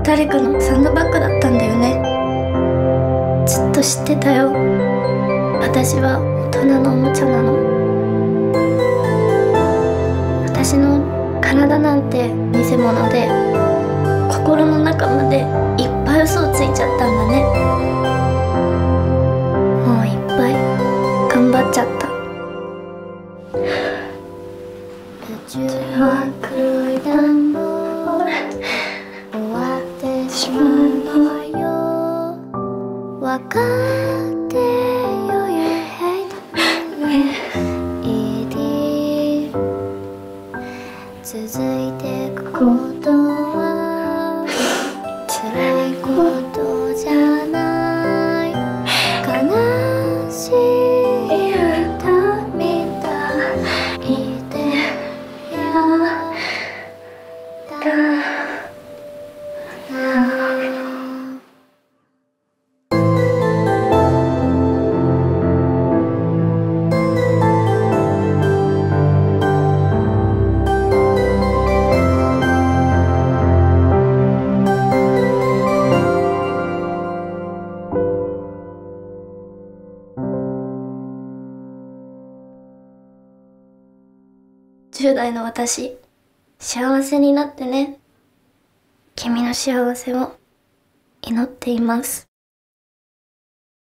誰かのサンドバッグだったんだよね。ずっと知ってたよ。私は大人のおもちゃなの。私の体なんて偽物で、心の中までいっぱい嘘をついちゃったんだね。もういっぱい頑張っちゃった。それは黒い段ボール終わってしまうのよ。わかってよ You hate me 続いてくことは辛いことじゃない。悲しい歌みたいでやだな。10代の私、幸せになってね。君の幸せを祈っています。